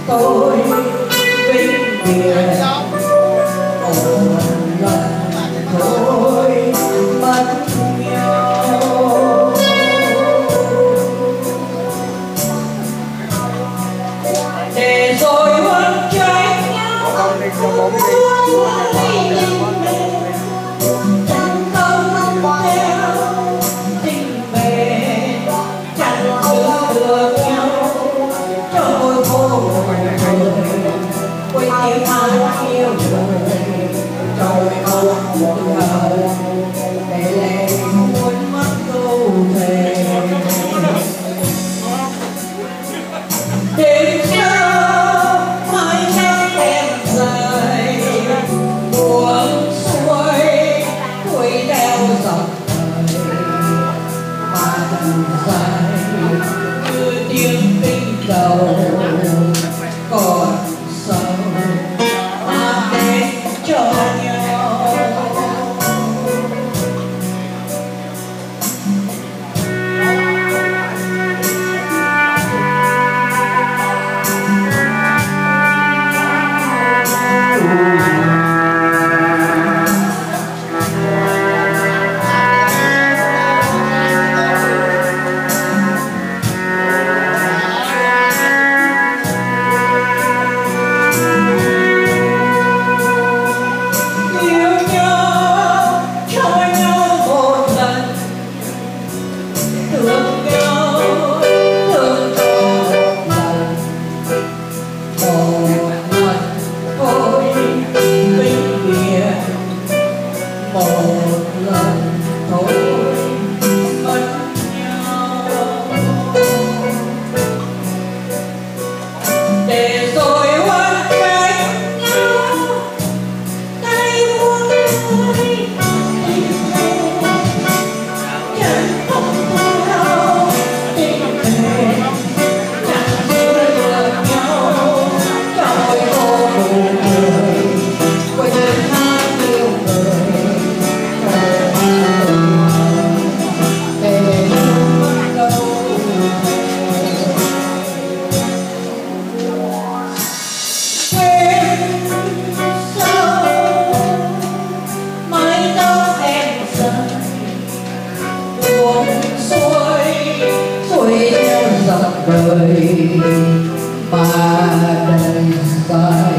tôi vĩnh viễn một lần thôi mất nhau. Để rồi vẫn trách nhau chẳng không theo tình về chẳng giữ được nhau trôi vô quên tiếng ai yêu người trời không một lời để lệ muốn mất câu thề đêm sau mãi nhắc em rời buông xuôi cuối theo dòng đời mà dần dài như tiếng tinh đầu còn sâu mang đến cho nhau. Một lần thôi mất nhau để rồi quên cách nhau tay buông tay chẳng không theo tình thề chẳng giữ được nhau trôi vô buồn người quên hai yêu người. Đời mà đời dài